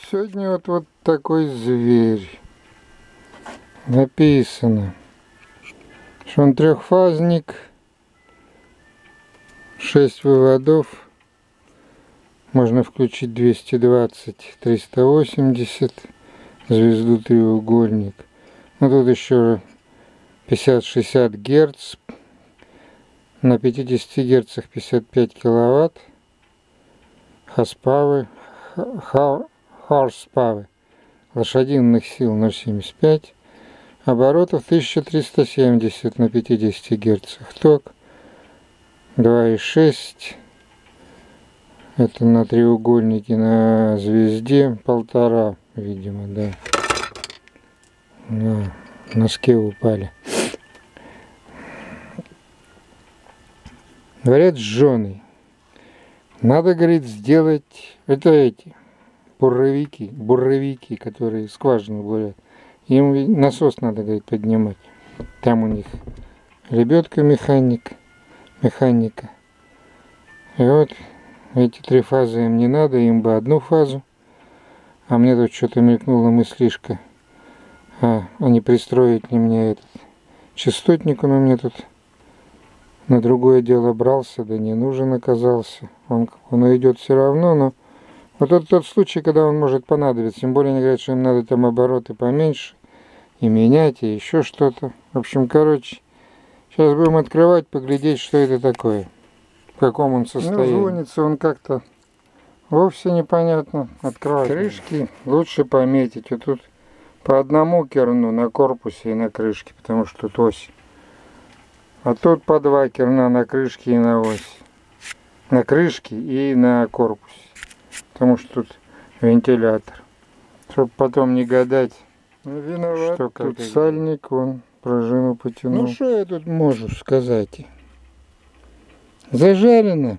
Сегодня вот такой зверь. Написано, что он трехфазник, 6 выводов. Можно включить 220, 380, звезду треугольник. Ну тут еще 50-60 Гц. На 50 Гц 55 киловатт. Horsepower. Лошадиных сил 0,75. Оборотов 1370 на 50 Гц. Ток 2,6. Это на треугольнике, на звезде 1,5, видимо, да. На носке упали. Говорят, жженый. Надо, говорит, сделать... Это эти буровики, которые скважину бурят. Им насос надо, говорит, поднимать. Там у них лебедка механика. И вот эти 3 фазы им не надо, им бы 1 фазу. А мне тут что-то мелькнула мыслишка. А не пристроить ли мне этот частотник, он у меня тут на другое дело брался, да не нужен оказался. Он идет все равно, но вот это тот случай, когда он может понадобиться. Тем более они говорят, что им надо там обороты поменьше и менять, и еще что-то. В общем, короче, сейчас будем открывать, поглядеть, что это такое. В каком он состоянии. Ну, звонится он как-то вовсе непонятно. Открывать крышки лучше пометить. Вот тут по одному керну на корпусе и на крышке, потому что тут ось. А тут по 2 керна на крышке и на ось. На крышке и на корпусе. Потому что тут вентилятор. Чтобы потом не гадать, ну, виноват, что тут сальник, он пружину потянул. Ну что я тут могу сказать? Зажарено.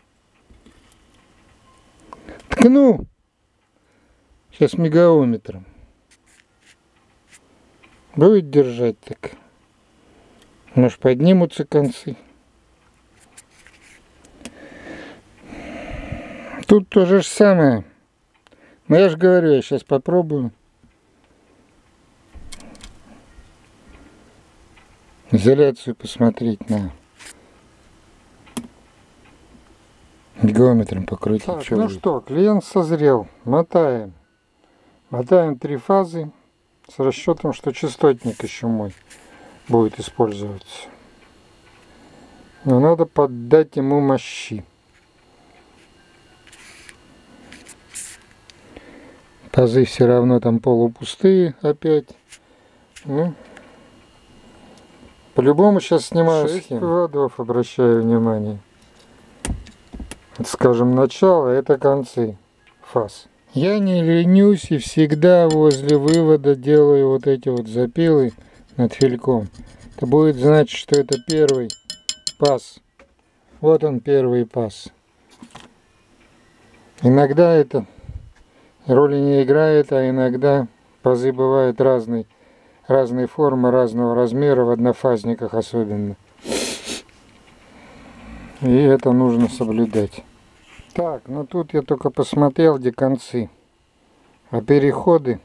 Ткну. Сейчас мегаометром. Будет держать так. Может, поднимутся концы. Тут то же самое. Но я же говорю, я сейчас попробую. Изоляцию посмотреть на. Мегаометром покрутить. Так, ну что, клиент созрел. Мотаем. Мотаем 3 фазы. С расчетом, что частотник еще мой будет использоваться. Но надо поддать ему мощи. Тазы все равно там полупустые опять. Ну, по-любому сейчас снимаю 6 выводов, обращаю внимание. Это, скажем, начало, это концы фаз. Я не ленюсь и всегда возле вывода делаю вот эти вот запилы над фильком. Это будет значить, что это первый паз. Вот он, первый паз. Иногда это роли не играет, а иногда пазы бывают разной формы, разного размера, в однофазниках особенно. И это нужно соблюдать. Так, ну тут я только посмотрел, где концы. А переходы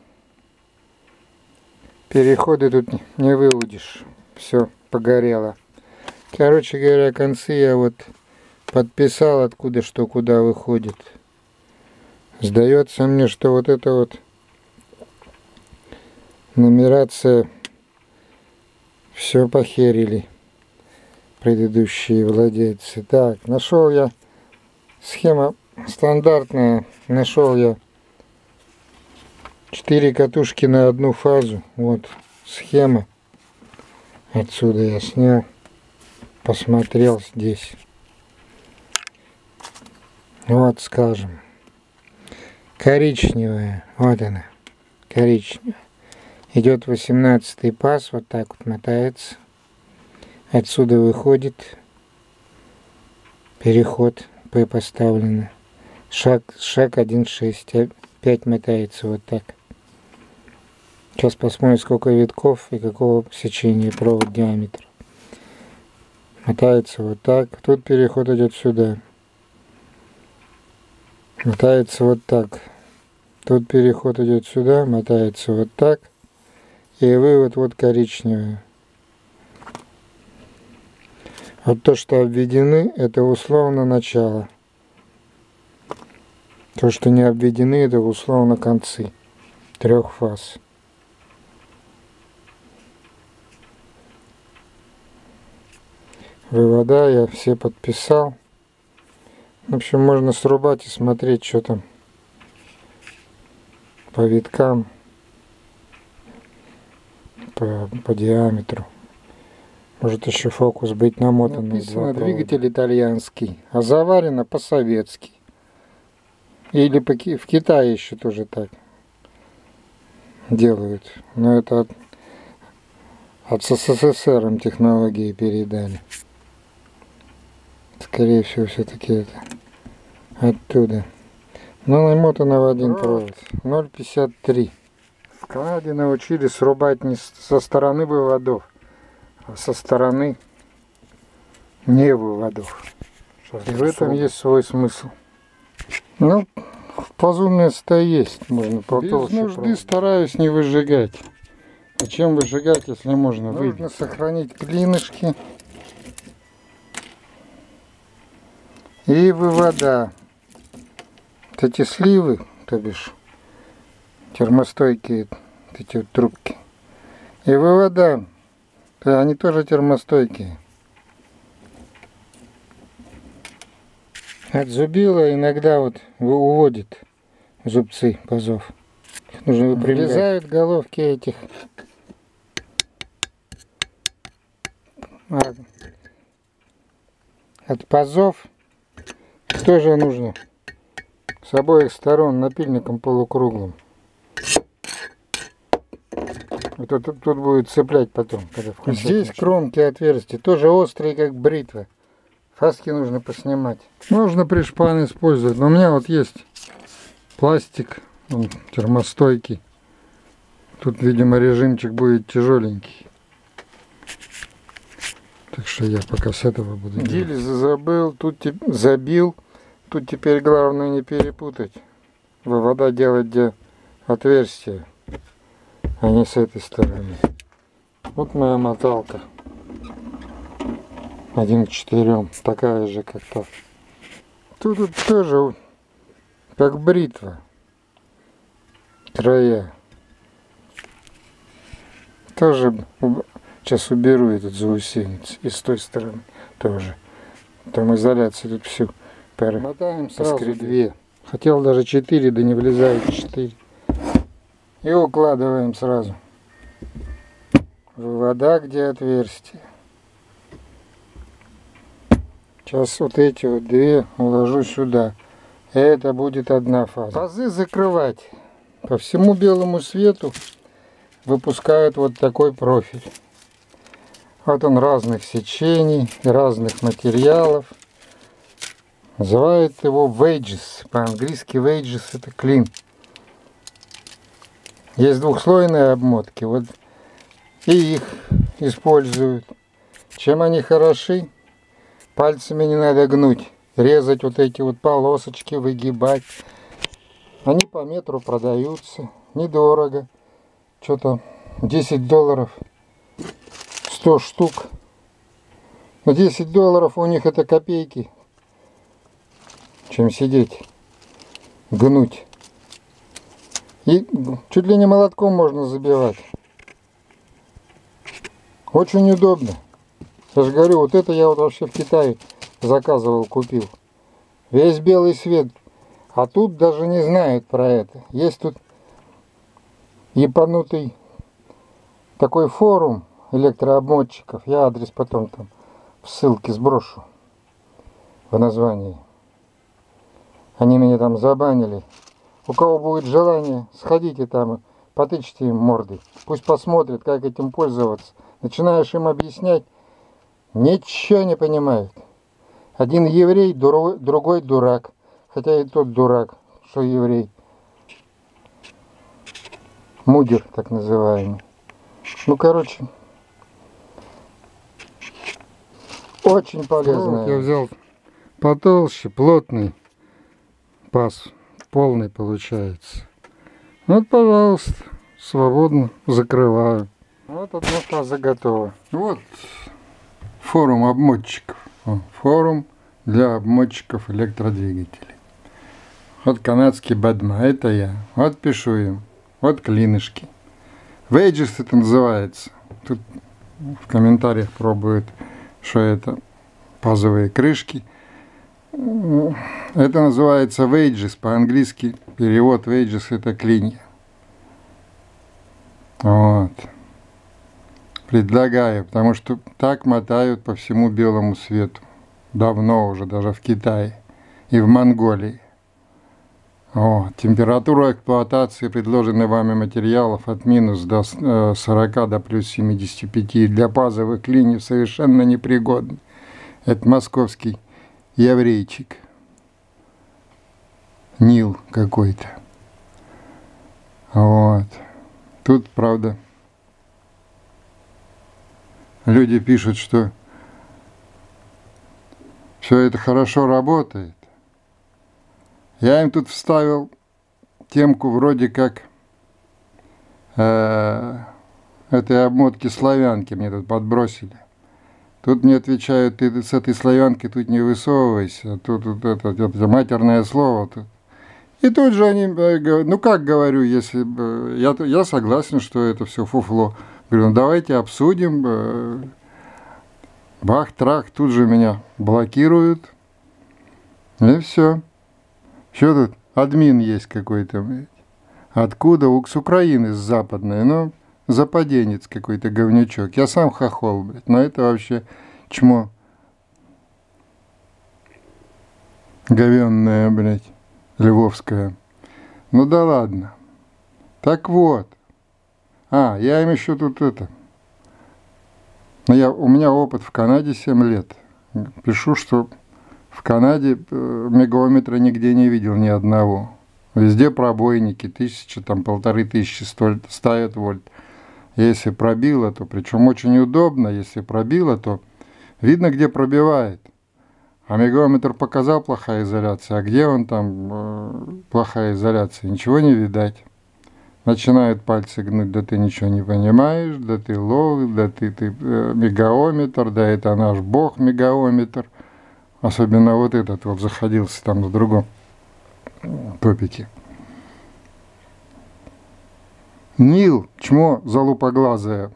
тут не выудишь. Все погорело. Короче говоря, концы я вот подписал, откуда что куда выходит. Сдается мне, что вот это вот нумерация все похерили предыдущие владельцы. Так, нашел я схема стандартная. Нашел я 4 катушки на 1 фазу. Вот схема. Отсюда я снял. Посмотрел здесь. Вот, скажем, коричневая. Вот она. Коричневая. Идет 18-й паз. Вот так вот мотается. Отсюда выходит. Переход. П поставлено. Шаг 1,6. Опять мотается вот так. Сейчас посмотрим, сколько витков и какого сечения провод диаметра. Мотается вот так. Тут переход идет сюда. Мотается вот так. Тут переход идет сюда, мотается вот так. И вывод вот коричневый. Вот то, что обведены, это условно начало. То, что не обведены, это условно концы 3 фаз. Вывода я все подписал. В общем, можно срубать и смотреть, что там по виткам, по диаметру. Может еще фокус быть намотанный. Написано двигатель итальянский, а заварено по-советски. Или в Китае еще тоже так делают. Но это от СССР им технологии передали. Скорее всего, все-таки это оттуда. Но намотано в один провод. 0,53. В Канаде научили срубать не со стороны выводов, а со стороны не выводов. И в этом есть свой смысл. Ну, позумное-то есть. Можно потолще. Без нужды стараюсь не выжигать. Зачем выжигать, если можно выбить? Нужно сохранить клинышки и вывода. Вот эти сливы, то бишь термостойкие эти вот трубки. И вывода, они тоже термостойкие. От зубила иногда вот уводит зубцы пазов. Их нужно выпрямлять. Врезают головки этих. От пазов тоже нужно с обоих сторон напильником полукруглым. Тут будет цеплять потом. Когда здесь кромки отверстия тоже острые, как бритва. Фаски нужно поснимать. Можно пришпан использовать, но у меня вот есть пластик, он термостойкий. Тут, видимо, режимчик будет тяжеленький. Так что я пока с этого буду делать. Гильзы забыл, тут забил. Тут теперь главное не перепутать. Вывода делать где отверстие, а не с этой стороны. Вот моя моталка. 1 к 4. Такая же, как та. Тут тоже как бритва. Края. Тоже сейчас уберу этот заусенец. И с той стороны тоже. Там изоляция тут всю. Мотаем сразу 2. Хотел даже 4, да не влезает 4. И укладываем сразу. Вывода, где отверстие. Сейчас вот эти вот 2 уложу сюда. Это будет 1 фаза. Пазы закрывать. По всему белому свету выпускают вот такой профиль. Вот он разных сечений, разных материалов. Называют его wedges. По-английски wedges это клин. Есть двухслойные обмотки. Вот и их используют. Чем они хороши? Пальцами не надо гнуть. Резать вот эти вот полосочки, выгибать. Они по метру продаются. Недорого. Что-то $10. 100 штук. Но $10 у них это копейки. Чем сидеть, гнуть. И чуть ли не молотком можно забивать. Очень удобно. Я же говорю, вот это я вот вообще в Китае заказывал, купил. Весь белый свет. А тут даже не знают про это. Есть тут ебанутый такой форум электрообмотчиков. Я адрес потом там в ссылке сброшу в названии. Они меня там забанили. У кого будет желание, сходите там, потычьте им морды. Пусть посмотрят, как этим пользоваться. Начинаешь им объяснять, ничего не понимают. Один еврей, другой дурак. Хотя и тот дурак, что еврей. Мудер, так называемый. Ну, короче, очень полезно. Я взял потолще, плотный. Паз полный получается. Вот, пожалуйста, свободно закрываю. Вот одна фаза готова. Вот форум обмотчиков. Форум для обмотчиков электродвигателей. Вот канадский Бадма, это я. Вот пишу им. Вот клинышки. Wages это называется. Тут в комментариях пробуют, что это пазовые крышки. Это называется wages по-английски. Перевод wages это клинья. Вот. Предлагаю, потому что так мотают по всему белому свету. Давно уже, даже в Китае и в Монголии. Вот. Температура эксплуатации предложенных вами материалов от минус до 40 до плюс 75 для пазовых линий совершенно непригодны. Это московский еврейчик. Нил какой-то. Вот. Тут, правда, люди пишут, что все это хорошо работает. Я им тут вставил темку вроде как этой обмотки славянки мне тут подбросили. Тут мне отвечают, ты с этой славянки тут не высовывайся, тут это матерное слово. Тут. И тут же они, ну как говорю, если я согласен, что это все фуфло. Говорю, ну давайте обсудим. Бах-трах, тут же меня блокируют. И все. Что тут? Админ есть какой-то, блядь. Откуда? С Украины, с западной. Ну, западенец какой-то, говнючок. Я сам хохол, блядь. Но это вообще чмо. Говенное, блядь. Львовская. Ну да ладно. Так вот. Я им еще тут это. У меня опыт в Канаде 7 лет. Пишу, что в Канаде мегаомметра нигде не видел ни одного. Везде пробойники, 1000, там 1500 ставят вольт. Если пробило, то, причем очень удобно, если пробило, то видно, где пробивает. А мегаомметр показал плохая изоляция, а где он там плохая изоляция, ничего не видать. Начинают пальцы гнуть, да ты ничего не понимаешь, да ты лох, да ты мегаомметр, да это наш бог мегаомметр. Особенно вот этот вот заходился там в другом топике. Нил, чмо залупоглазое.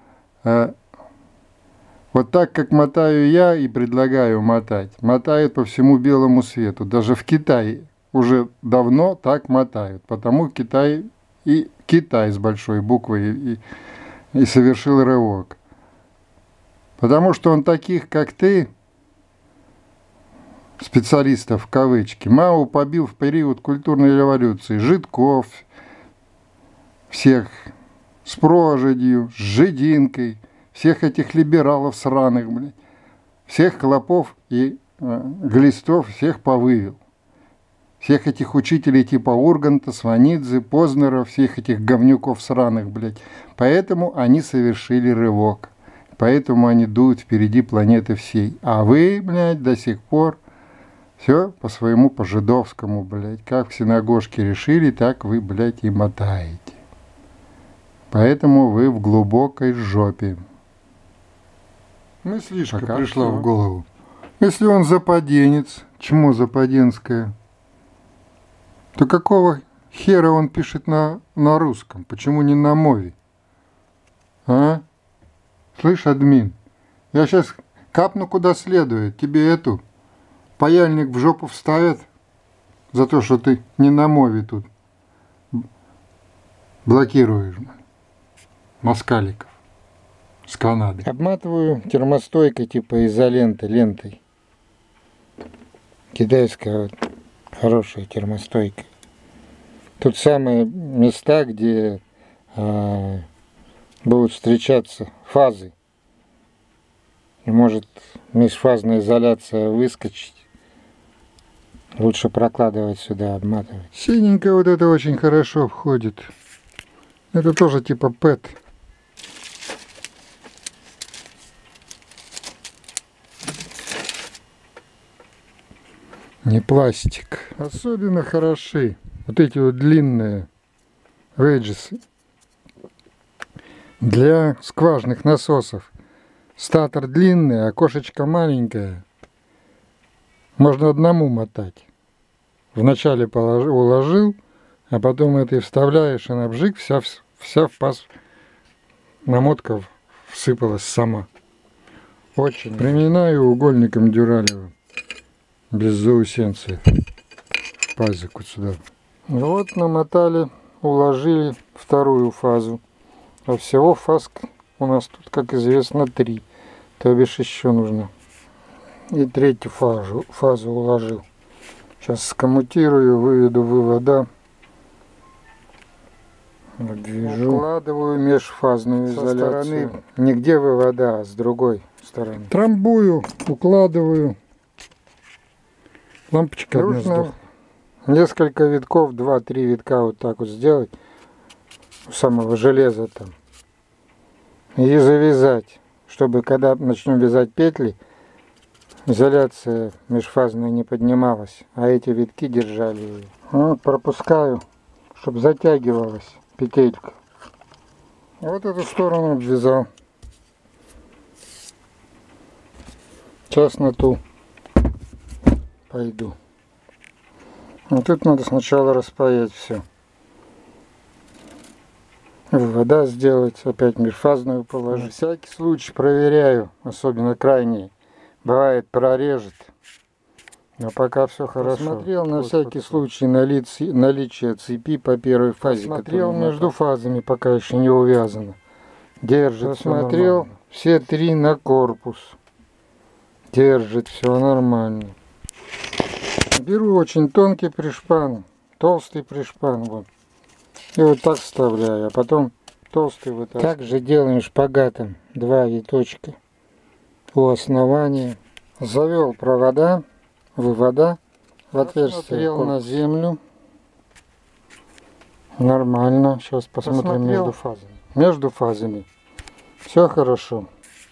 Вот так, как мотаю я и предлагаю мотать, мотают по всему белому свету. Даже в Китае уже давно так мотают. Потому Китай с большой буквы и совершил рывок. Потому что он таких, как ты, специалистов в кавычки, Мао побил в период культурной революции, жидков, всех с прожидью, с жидинкой, всех этих либералов сраных, блядь, всех клопов и глистов, всех повывел. Всех этих учителей типа Урганта, Сванидзе, Познера, всех этих говнюков сраных, блядь. Поэтому они совершили рывок. Поэтому они дуют впереди планеты всей. А вы, блядь, до сих пор все по своему по-жидовскому, блядь. Как в синагожке решили, так вы, блядь, и мотаете. Поэтому вы в глубокой жопе. Мыслишка пришла в голову. Если он западенец, чмо западенское, то какого хера он пишет на русском? Почему не на мове? А? Слышь, админ, я сейчас капну куда следует. Тебе эту паяльник в жопу вставят за то, что ты не на мове тут блокируешь москаликов с Канады. Обматываю термостойкой типа изоленты, лентой. Китайская вот. Хорошая термостойка. Тут самые места, где будут встречаться фазы. И может межфазная изоляция выскочить. Лучше прокладывать сюда, обматывать. Синенькая вот это очень хорошо входит. Это тоже типа ПЭТ. Не пластик. Особенно хороши вот эти вот длинные Вейджесы. Для скважинных насосов статор длинный, окошечко маленькое. Можно одному мотать. Вначале уложил, а потом это и вставляешь, она бжик, вся в паз. Намотка всыпалась сама. Очень. Приминаю угольником дюралевым. Без заусенца. Пазику сюда. Вот намотали, уложили вторую фазу. А всего фаз у нас тут, как известно, 3. То бишь еще нужно. И третью фазу уложил. Сейчас скоммутирую, выведу вывода. Обвяжу. Укладываю межфазную изоляцию. Со стороны нигде вывода, а с другой стороны. Трамбую, укладываю. Лампочка нужно несколько витков, 2-3 витка вот так вот сделать. У самого железа там. И завязать. Чтобы когда начнем вязать петли, изоляция межфазная не поднималась. А эти витки держали ее. Вот пропускаю, чтобы затягивалась петелька. Вот эту сторону обвязал. Сейчас на ту пойду. Вот тут надо сначала распаять все. Вывода сделать, опять межфазную положить. На всякий случай проверяю, особенно крайние. Бывает прорежет. Но пока все хорошо. Смотрел на всякий случай наличие цепи по первой фазе. Смотрел между фазами, пока еще не увязано. Держит. Смотрел все 3 на корпус. Держит, все нормально. Беру очень тонкий пришпан, толстый пришпан. Вот. И вот так вставляю, а потом толстый вот так. Так же делаем шпагатом. 2 виточка у основания. Завел провода, вывода в отверстие. Смотрел на землю. Нормально. Сейчас посмотрим между фазами. Между фазами. Все хорошо.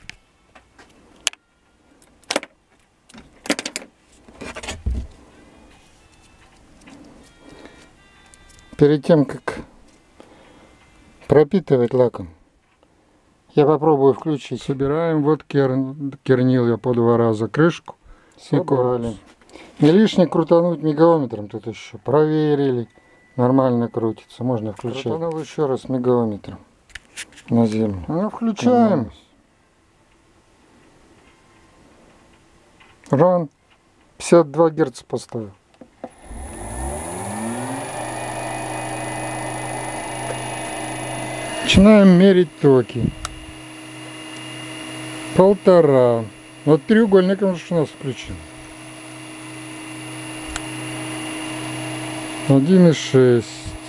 Перед тем, как пропитывать лаком, я попробую включить. Собираем, вот кернил я по 2 раза крышку. Собрали. Не лишне крутануть мегаометром тут еще. Проверили. Нормально крутится. Можно включать. Крутанул еще раз мегаометром на землю. Ну, включаем. Ран. 52 Гц поставил. Начинаем мерить токи. 1,5. Вот треугольник у нас включен. 1,6.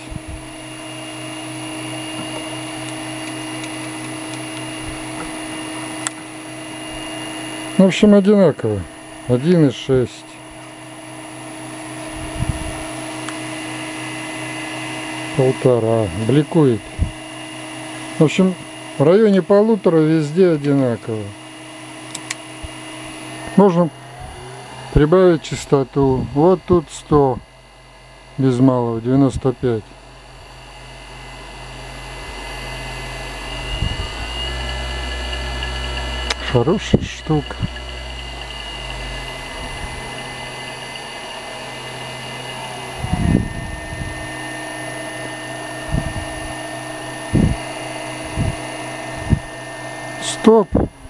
В общем, одинаково. 1,6. Полтора. Бликует. В общем, в районе 1,5 везде одинаково. Можно прибавить частоту. Вот тут 100. Без малого. 95. Хорошая штука. Стоп.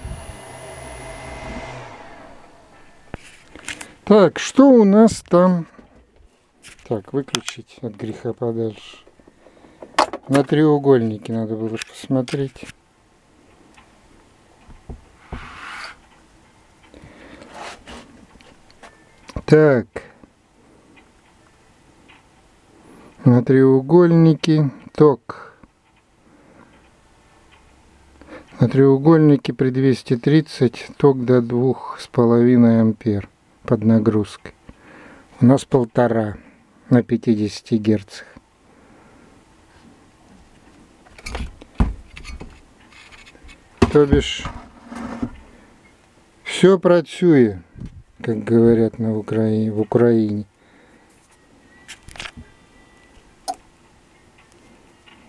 Так, что у нас там? Так, выключить от греха подальше. На треугольнике надо было посмотреть. Так. На треугольнике ток. На треугольнике при 230 ток до 2,5 ампер под нагрузкой. У нас 1,5 на 50 герцах. То бишь все працює, как говорят в Украине.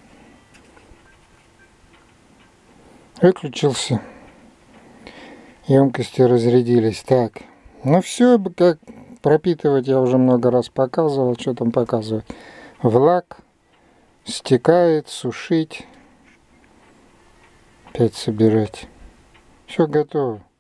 Выключился. Емкости разрядились. Так. Ну все, как пропитывать я уже много раз показывал. Что там показывать? Влаг. Стекает, сушить. Опять собирать. Все готово.